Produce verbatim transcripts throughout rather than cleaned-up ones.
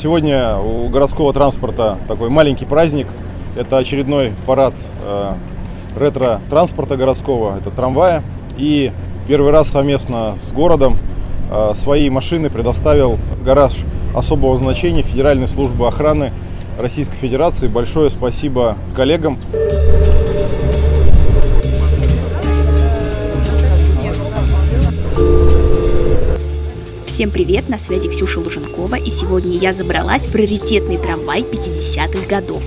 Сегодня у городского транспорта такой маленький праздник. Это очередной парад э, ретро-транспорта городского, это трамвая. И первый раз совместно с городом э, свои машины предоставил гараж особого значения Федеральной службы охраны Российской Федерации. Большое спасибо коллегам. Всем привет, на связи Ксюша Луженкова, и сегодня я забралась в раритетный трамвай пятидесятых годов.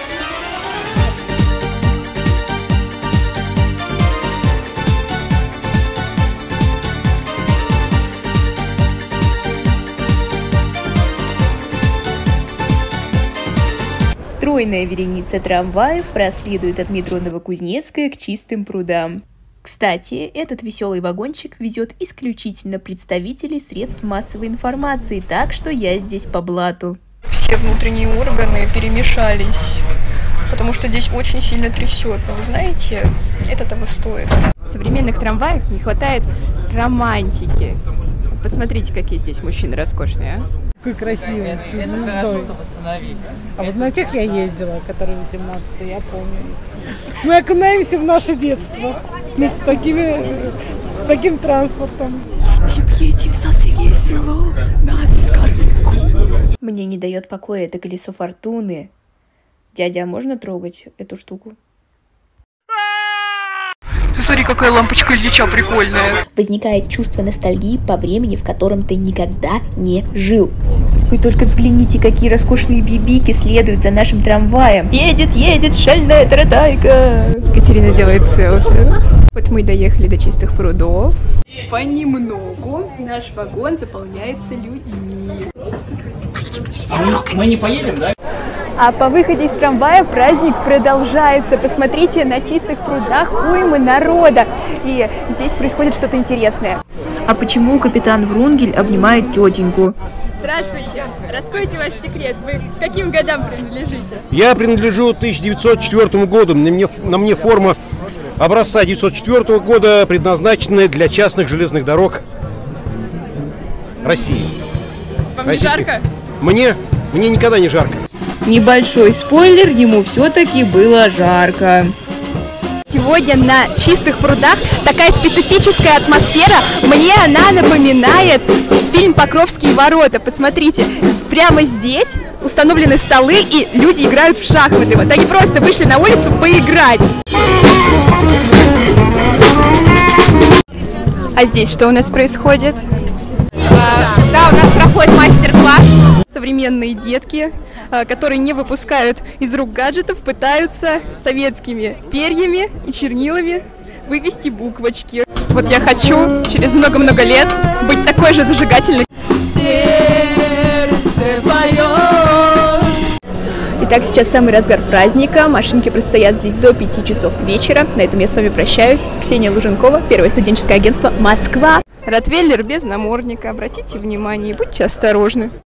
Стройная вереница трамваев проследует от метро Новокузнецкая к Чистым прудам. Кстати, этот веселый вагончик везет исключительно представителей средств массовой информации, так что я здесь по блату. Все внутренние органы перемешались, потому что здесь очень сильно трясет. Но вы знаете, это того стоит. В современных трамваях не хватает романтики. Посмотрите, какие здесь мужчины роскошные, а? Какой красивый, с звездой. А вот на тех я ездила, которые восемнадцатые, я помню. Мы окунаемся в наше детство. Вот с, такими, с таким транспортом. Едем, едем в соседнее село на дискотеку. Мне не дает покоя это колесо фортуны. Дядя, а можно трогать эту штуку? Смотри, какая лампочка Ильича прикольная. Возникает чувство ностальгии по времени, в котором ты никогда не жил. Вы только взгляните, какие роскошные бибики следуют за нашим трамваем. Едет, едет шальная таратайка. Екатерина делает селфи. Вот мы доехали до Чистых прудов. Понемногу наш вагон заполняется людьми. Мы не поедем, да? А по выходе из трамвая праздник продолжается. Посмотрите, на Чистых прудах уймы народа. И здесь происходит что-то интересное. А почему капитан Врунгель обнимает тетеньку? Здравствуйте. Раскройте ваш секрет. Вы к каким годам принадлежите? Я принадлежу тысяча девятьсот четвёртому году. На мне, на мне форма образца девятьсот четвёртого года, предназначенная для частных железных дорог России. Вам не жарко? Мне, мне никогда не жарко. Небольшой спойлер, ему все-таки было жарко. Сегодня на Чистых прудах такая специфическая атмосфера. Мне она напоминает фильм «Покровские ворота». Посмотрите, прямо здесь установлены столы, и люди играют в шахматы. Вот они просто вышли на улицу поиграть. А здесь что у нас происходит? Да, у нас проходит мастер-класс. Современные детки, которые не выпускают из рук гаджетов, пытаются советскими перьями и чернилами вывести буквочки. Вот я хочу через много-много лет быть такой же зажигательной. Сердце поет. Итак, сейчас самый разгар праздника. Машинки простоят здесь до пяти часов вечера. На этом я с вами прощаюсь. Ксения Луженкова, Первое студенческое агентство «Москва». Ротвейлер без намордника. Обратите внимание и будьте осторожны.